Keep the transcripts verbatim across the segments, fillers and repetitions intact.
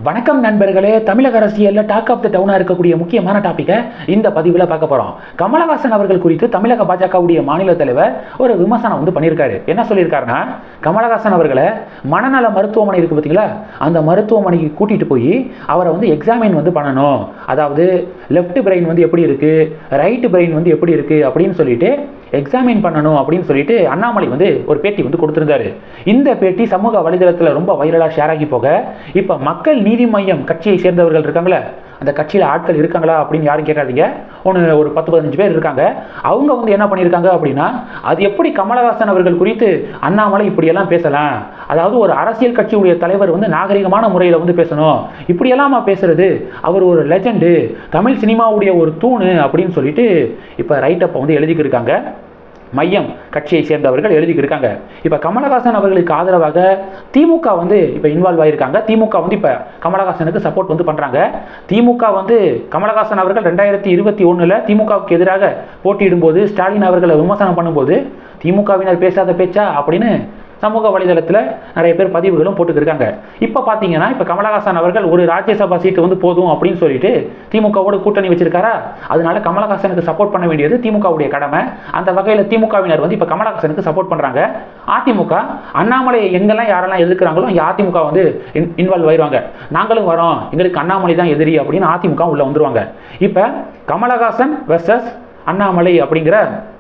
வணக்கம் நண்பர்களே, தமிழக அரசியலில் டாக் ஆஃப் த டவுனாக இருக்கக்கூடிய முக்கியமான டாப்பிக்கை இந்த பதிவில் பார்க்க போகிறோம். கமலஹாசன் அவர்கள் குறித்து தமிழக பாஜகவுடைய மாநில தலைவர் ஒரு விமர்சனம் வந்து பண்ணியிருக்காரு. என்ன சொல்லியிருக்காருன்னா, கமலஹாசன் அவர்களை மனநல மருத்துவமனை இருக்குது பார்த்தீங்களா, அந்த மருத்துவமனைக்கு கூட்டிகிட்டு போய் அவரை வந்து எக்ஸாமின் வந்து பண்ணணும். அதாவது லெஃப்ட் பிரெயின் வந்து எப்படி இருக்குது, ரைட்டு பிரெயின் வந்து எப்படி இருக்குது அப்படின்னு சொல்லிட்டு எக்ஸாமின் பண்ணணும் அப்படின்னு சொல்லிட்டு அண்ணாமலை வந்து ஒரு பேட்டி வந்து கொடுத்துருந்தாரு. இந்த பேட்டி சமூக வலைதளத்தில் ரொம்ப வைரலாக ஷேர் ஆகி போக, இப்போ மக்கள் நீதி மையம் கட்சியை சேர்ந்தவர்கள் இருக்காங்களே, அந்த கட்சியில் ஆட்கள் இருக்காங்களா அப்படின்னு யாரும் கேட்காதீங்க. ஒன்று ஒரு பத்து பதினஞ்சு பேர் இருக்காங்க. அவங்க வந்து என்ன பண்ணியிருக்காங்க அப்படின்னா, அது எப்படி கமலஹாசன் அவர்கள் குறித்து அண்ணாமலை இப்படியெல்லாம் பேசலாம், அதாவது ஒரு அரசியல் கட்சியுடைய தலைவர் வந்து நாகரிகமான முறையில் வந்து பேசணும், இப்படியெல்லாமா பேசுறது, அவர் ஒரு லெஜெண்டு, தமிழ் சினிமாவுடைய ஒரு தூணு அப்படின்னு சொல்லிட்டு இப்போ ரைட்டப்பை வந்து எழுதிக்கிருக்காங்க. மையம் கட்சியை சேர்ந்தவர்கள் எழுதிக்கிருக்காங்க. இப்போ கமலஹாசன் அவர்களுக்கு ஆதரவாக திமுக வந்து இப்போ இன்வால்வ் ஆகியிருக்காங்க. திமுக வந்து இப்போ கமலஹாசனுக்கு சப்போர்ட் வந்து பண்ணுறாங்க. திமுக வந்து கமலஹாசன் அவர்கள் ரெண்டாயிரத்தி இருபத்தி ஒன்றில் திமுகவுக்கு எதிராக போட்டியிடும்போது ஸ்டாலின் அவர்களை விமர்சனம் பண்ணும்போது திமுகவினர் பேசாத பேச்சா அப்படின்னு சமூக வலைதளத்தில் நிறைய பேர் பதிவுகளும் போட்டுக்கிருக்காங்க. இப்போ பார்த்தீங்கன்னா, இப்போ கமலஹாசன் அவர்கள் ஒரு ராஜ்யசபா சீட்டு வந்து போதும் அப்படின்னு சொல்லிட்டு திமுகவோட கூட்டணி வச்சிருக்காரா, அதனால கமலஹாசனுக்கு சப்போர்ட் பண்ண வேண்டியது திமுகவுடைய கடமை. அந்த வகையில் திமுகவினர் வந்து இப்போ கமலஹாசனுக்கு சப்போர்ட் பண்ணுறாங்க. அதிமுக அண்ணாமலை எங்கெல்லாம் யாரெல்லாம் எதிர்க்கிறாங்களோ இங்கே அதிமுக வந்து இன்வால்வ் ஆயிடுவாங்க. நாங்களும் வரோம், எங்களுக்கு அண்ணாமலை தான் எதிரி அப்படின்னு அதிமுக உள்ள வந்துருவாங்க. இப்போ கமலஹாசன் வெர்சஸ் அண்ணாமலை அப்படிங்கிற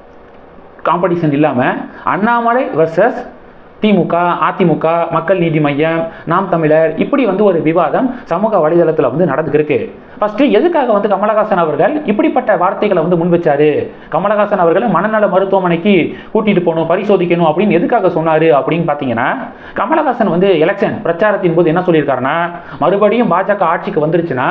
காம்படிஷன் இல்லாமல் அண்ணாமலை வெர்சஸ் திமுக, அதிமுக, மக்கள் நீதி மையம், நாம் தமிழர், இப்படி வந்து ஒரு விவாதம் சமூக வலைதளத்தில் வந்து நடந்துருக்கு. ஃபர்ஸ்ட் எதுக்காக வந்து கமலஹாசன் அவர்கள் இப்படிப்பட்ட வார்த்தைகளை வந்து முன் வச்சாரு, கமலஹாசன் அவர்களை மனநல மருத்துவமனைக்கு கூட்டிட்டு போகணும், பரிசோதிக்கணும் அப்படின்னு எதுக்காக சொன்னாரு அப்படின்னு பார்த்தீங்கன்னா, கமலஹாசன் வந்து எலெக்ஷன் பிரச்சாரத்தின் போது என்ன சொல்லியிருக்காருன்னா, மறுபடியும் பாஜக ஆட்சிக்கு வந்துருச்சுன்னா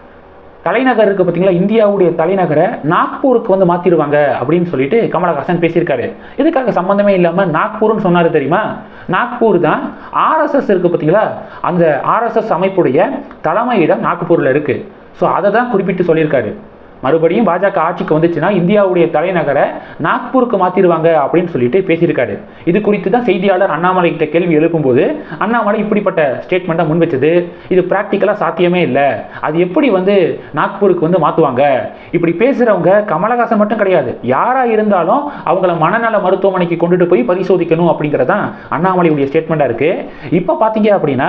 தலைநகர் இருக்குது பார்த்தீங்களா, இந்தியாவுடைய தலைநகரை நாக்பூருக்கு வந்து மாற்றிடுவாங்க அப்படின்னு சொல்லிட்டு கமலஹாசன் பேசியிருக்காரு. இதுக்காக சம்மந்தமே இல்லாமல் நாக்பூர்னு சொன்னார் தெரியுமா? நாக்பூர் தான் ஆர்எஸ்எஸ் இருக்குது பார்த்தீங்களா, அந்த ஆர்எஸ்எஸ் அமைப்புடைய தலைமையிடம் நாக்பூரில் இருக்குது. ஸோ அதை தான் குறிப்பிட்டு சொல்லியிருக்காரு. மறுபடியும் பாஜக ஆட்சிக்கு வந்துச்சுன்னா இந்தியாவுடைய தலைநகரை நாக்பூருக்கு மாற்றிடுவாங்க அப்படின்னு சொல்லிட்டு பேசியிருக்காரு. இது குறித்து தான் செய்தியாளர் அண்ணாமலை கிட்ட கேள்வி எழுப்பும்போது அண்ணாமலை இப்படிப்பட்ட ஸ்டேட்மெண்ட்டை முன் வச்சது, இது ப்ராக்டிக்கலாக சாத்தியமே இல்லை, அது எப்படி வந்து நாக்பூருக்கு வந்து மாற்றுவாங்க, இப்படி பேசுகிறவங்க கமலஹாசன் மட்டும் கிடையாது, யாராக இருந்தாலும் அவங்கள மனநல மருத்துவமனைக்கு கொண்டுட்டு போய் பரிசோதிக்கணும் அப்படிங்கிறதான் அண்ணாமலையுடைய ஸ்டேட்மெண்ட்டாக இருக்குது. இப்போ பார்த்தீங்க அப்படின்னா,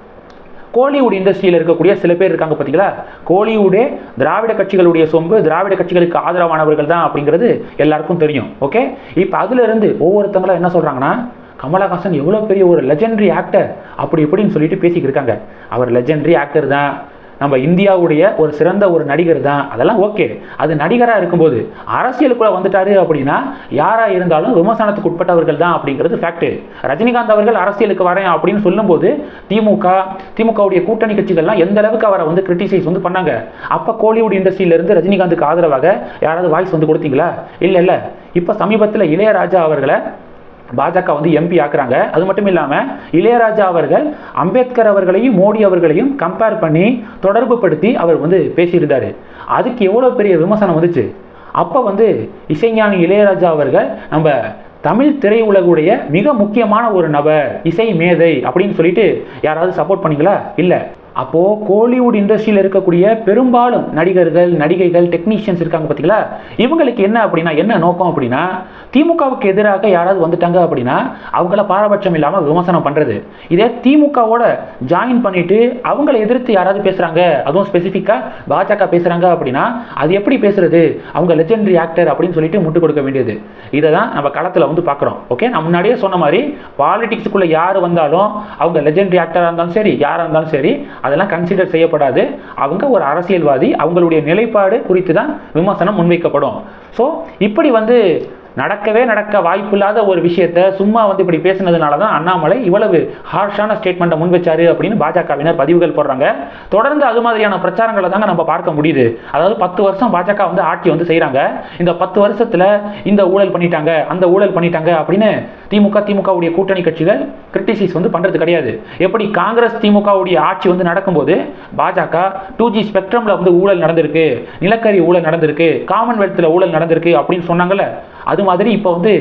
கோலிவுட் இண்டஸ்ட்ரியில் இருக்கக்கூடிய சில பேர் இருக்காங்க பார்த்தீங்களா, கோலிவுடே திராவிட கட்சிகளுடைய சொம்பு, திராவிட கட்சிகளுக்கு ஆதரவானவர்கள் தான் அப்படிங்கிறது எல்லாருக்கும் தெரியும். ஓகே, இப்போ அதிலிருந்து ஒவ்வொருத்தங்களும் என்ன சொல்கிறாங்கன்னா, கமலஹாசன் எவ்வளோ பெரிய ஒரு லெஜெண்டரி ஆக்டர் அப்படி இப்படின்னு சொல்லிட்டு பேசிக்கிருக்காங்க. அவர் லெஜெண்டரி ஆக்டர் தான், நம்ம இந்தியாவுடைய ஒரு சிறந்த ஒரு நடிகர் தான், அதெல்லாம் ஓகே. அது நடிகராக இருக்கும்போது அரசியலுக்குள்ளே வந்துட்டாரு அப்படின்னா யாராக இருந்தாலும் விமர்சனத்துக்கு உட்பட்டவர்கள் தான் அப்படிங்கிறது ஃபேக்ட். ரஜினிகாந்த் அவர்கள் அரசியலுக்கு வரேன் அப்படின்னு சொல்லும்போது திமுக திமுகவுடைய கூட்டணி கட்சிகள்லாம் எந்த அளவுக்கு அவரை வந்து கிரிட்டிசைஸ் வந்து பண்ணாங்க. அப்போ கோலிவுட் இண்டஸ்ட்ரியிலிருந்து ரஜினிகாந்துக்கு ஆதரவாக யாராவது வாய்ஸ் வந்து கொடுத்தீங்களா? இல்லை இல்லை. இப்போ சமீபத்தில் இளையராஜா அவர்களை பாஜக வந்து எம்பி ஆக்குறாங்க. அது மட்டும் இல்லாமல் இளையராஜா அவர்கள் அம்பேத்கர் அவர்களையும் மோடி அவர்களையும் கம்பேர் பண்ணி தொடர்பு படுத்தி அவர் வந்து பேசியிருந்தார். அதுக்கு எவ்வளோ பெரிய விமர்சனம் வந்துச்சு. அப்போ வந்து இசைஞானி இளையராஜா அவர்கள் நம்ம தமிழ் திரையுலகுடைய மிக முக்கியமான ஒரு நபர், இசை மேதை அப்படின்னு சொல்லிட்டு யாராவது சப்போர்ட் பண்ணீங்களா? இல்லை. அப்போது கோலிவுட் இண்டஸ்ட்ரியில் இருக்கக்கூடிய பெரும்பாலும் நடிகர்கள், நடிகைகள், டெக்னீஷியன்ஸ் இருக்காங்க பார்த்தீங்களா, இவங்களுக்கு என்ன அப்படின்னா, என்ன நோக்கம் அப்படின்னா, திமுகவுக்கு எதிராக யாராவது வந்துட்டாங்க அப்படின்னா அவங்கள பாரபட்சம் இல்லாமல் விமர்சனம் பண்ணுறது. இதே திமுகவோட ஜாயின் பண்ணிவிட்டு அவங்கள எதிர்த்து யாராவது பேசுகிறாங்க, அதுவும் ஸ்பெசிஃபிக்காக பாஜக பேசுகிறாங்க அப்படின்னா அது எப்படி பேசுறது, அவங்க லெஜெண்டரி ஆக்டர் அப்படின்னு சொல்லிட்டு முட்டு கொடுக்க வேண்டியது. இதை தான் நம்ம களத்தில் வந்து பார்க்குறோம். ஓகே, நான் முன்னாடியே சொன்ன மாதிரி பாலிடிக்ஸுக்குள்ளே யார் வந்தாலும் அவங்க லெஜெண்டரி ஆக்டராக இருந்தாலும் சரி, யாராக இருந்தாலும் சரி, அதெல்லாம் கன்சிடர் செய்யப்படாது. அவங்க ஒரு அரசியல்வாதி, அவங்களுடைய நிலைப்பாடு குறித்து தான் விமர்சனம் முன்வைக்கப்படும். ஸோ இப்படி வந்து நடக்கவே நடக்க வாய்ப்பில்லாத ஒரு விஷயத்தை சும்மா வந்து இப்படி பேசினதுனால தான் அண்ணாமலை இவ்வளவு ஹார்ஷான ஸ்டேட்மெண்ட்டை முன் வச்சாரு அப்படின்னு பாஜகவினர் பதிவுகள் போடுறாங்க. தொடர்ந்து அது மாதிரியான பிரச்சாரங்களை தாங்க நம்ம பார்க்க முடியுது. அதாவது பத்து வருஷம் பாஜக வந்து ஆட்சி வந்து செய்கிறாங்க. இந்த பத்து வருஷத்தில் இந்த ஊழல் பண்ணிட்டாங்க, அந்த ஊழல் பண்ணிட்டாங்க அப்படின்னு திமுக திமுகவுடைய கூட்டணி கட்சிகள் கிரிட்டிசைஸ் வந்து பண்ணுறது கிடையாது. எப்படி காங்கிரஸ் திமுகவுடைய ஆட்சி வந்து நடக்கும்போது பாஜக டூ ஜி ஸ்பெக்ட்ரமில் வந்து ஊழல் நடந்திருக்கு, நிலக்கரி ஊழல் நடந்திருக்கு, காமன்வெல்த்தில் ஊழல் நடந்திருக்கு அப்படின்னு சொன்னாங்கல்ல, அது மாதிரி இப்போ வந்து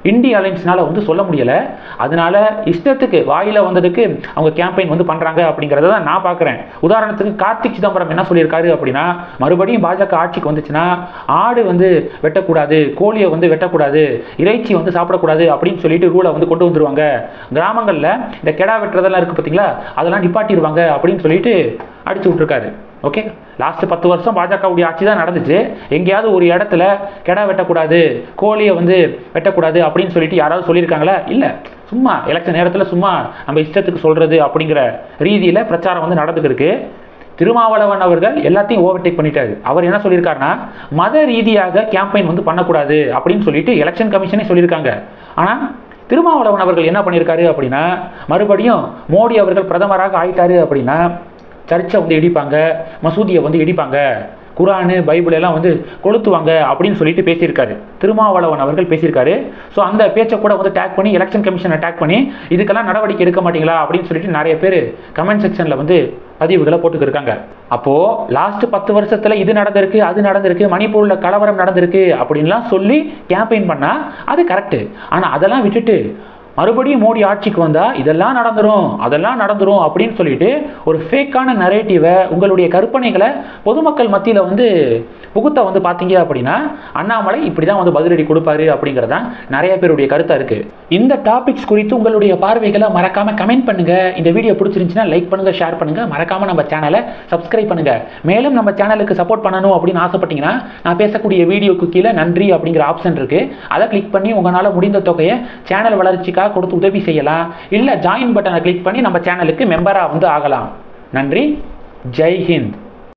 இண்டி அலைன்ஸ்னால வந்து சொல்ல முடியலை. அதனால இஷ்டத்துக்கு வாயில் வந்ததுக்கு அவங்க கேம்பெயின் வந்து பண்ணுறாங்க அப்படிங்கிறத தான் நான் பார்க்குறேன். உதாரணத்துக்கு கார்த்திக் சிதம்பரம் என்ன சொல்லியிருக்காரு அப்படின்னா, மறுபடியும் பாஜக ஆட்சிக்கு வந்துச்சுன்னா ஆடு வந்து வெட்டக்கூடாது, கோழியை வந்து வெட்டக்கூடாது, இறைச்சி வந்து சாப்பிடக்கூடாது அப்படின்னு சொல்லிட்டு ரூலை வந்து கொண்டு வந்துருவாங்க. கிராமங்களில் இந்த கெடா வெட்டுறதெல்லாம் இருக்குது பார்த்தீங்களா, அதெல்லாம் நிப்பாட்டிடுவாங்க அப்படின்னு சொல்லிட்டு அடிச்சு விட்டுருக்காரு. ஓகே, லாஸ்ட் பத்து வருஷம் பாஜகவுடைய ஆட்சி தான் நடந்துச்சு. எங்கேயாவது ஒரு இடத்துல கெடா வெட்டக்கூடாது, கோழியை வந்து வெட்டக்கூடாது அப்படின்னு சொல்லிட்டு யாராவது சொல்லியிருக்காங்களா? இல்லை. சும்மா எலெக்ஷன் நேரத்தில் சும்மா நம்ம இஷ்டத்துக்கு சொல்கிறது அப்படிங்கிற ரீதியில் பிரச்சாரம் வந்து நடந்துக்கிருக்கு. திருமாவளவன் அவர்கள் எல்லாத்தையும் ஓவர்டேக் பண்ணிட்டாரு. அவர் என்ன சொல்லியிருக்காருன்னா, மத ரீதியாக கேம்பெயின் வந்து பண்ணக்கூடாது அப்படின்னு சொல்லிட்டு எலெக்ஷன் கமிஷனே சொல்லியிருக்காங்க. ஆனால் திருமாவளவன் அவர்கள் என்ன பண்ணியிருக்காரு அப்படின்னா, மறுபடியும் மோடி அவர்கள் பிரதமராக ஆயிட்டாரு அப்படின்னா சர்ச்சை வந்து இடிப்பாங்க, மசூதியை வந்து இடிப்பாங்க, குரானு பைபிள் எல்லாம் வந்து கொளுத்துவாங்க அப்படின்னு சொல்லிட்டு பேசியிருக்காரு. திருமாவளவன் அவர்கள் பேசியிருக்காரு. ஸோ அந்த பேச்சை கூட வந்து டேக் பண்ணி எலெக்ஷன் கமிஷனை டேக் பண்ணி இதுக்கெல்லாம் நடவடிக்கை எடுக்க மாட்டீங்களா அப்படின்னு சொல்லிட்டு நிறைய பேர் கமெண்ட் செக்ஷனில் வந்து பதிவுகளை போட்டுக்கிருக்காங்க. அப்போது லாஸ்ட் பத்து வருஷத்தில் இது நடந்திருக்கு, அது நடந்திருக்கு, மணிப்பூரில் கலவரம் நடந்திருக்கு அப்படின்லாம் சொல்லி கேம்பெயின் பண்ணால் அது கரெக்டு. ஆனால் அதெல்லாம் விட்டுட்டு மறுபடியும் மோடி ஆட்சிக்கு வந்தால் இதெல்லாம் நடந்துரும், அதெல்லாம் நடந்துரும் அப்படின்னு சொல்லிட்டு ஒரு ஃபேக்கான நரேட்டிவை, உங்களுடைய கற்பனைகளை பொதுமக்கள் மத்தியில் வந்து புகுத்த வந்து பார்த்தீங்க அப்படின்னா அண்ணாமலை இப்படி தான் வந்து பதிலடி கொடுப்பாரு அப்படிங்கிறதான் நிறைய பேருடைய கருத்தாக இருக்குது. இந்த டாபிக்ஸ் குறித்து உங்களுடைய பார்வைகளை மறக்காமல் கமெண்ட் பண்ணுங்கள். இந்த வீடியோ பிடிச்சிருந்துச்சுன்னா லைக் பண்ணுங்கள், ஷேர் பண்ணுங்கள், மறக்காமல் நம்ம சேனலை சப்ஸ்கிரைப் பண்ணுங்கள். மேலும் நம்ம சேனலுக்கு சப்போர்ட் பண்ணணும் அப்படின்னு ஆசைப்பட்டீங்கன்னா நான் பேசக்கூடிய வீடியோக்கு கீழே நன்றி அப்படிங்கிற ஆப்ஷன் இருக்குது. அதை கிளிக் பண்ணி உங்களால் முடிந்த தொகையை சேனல் வளர்ச்சிக்காக கொடுத்து உதவி செய்யலாம். இல்ல ஜாயின் பட்டனை கிளிக் பண்ணி நம்ம சேனலுக்கு மெம்பரா வந்து ஆகலாம். நன்றி. ஜெய் ஹிந்த்.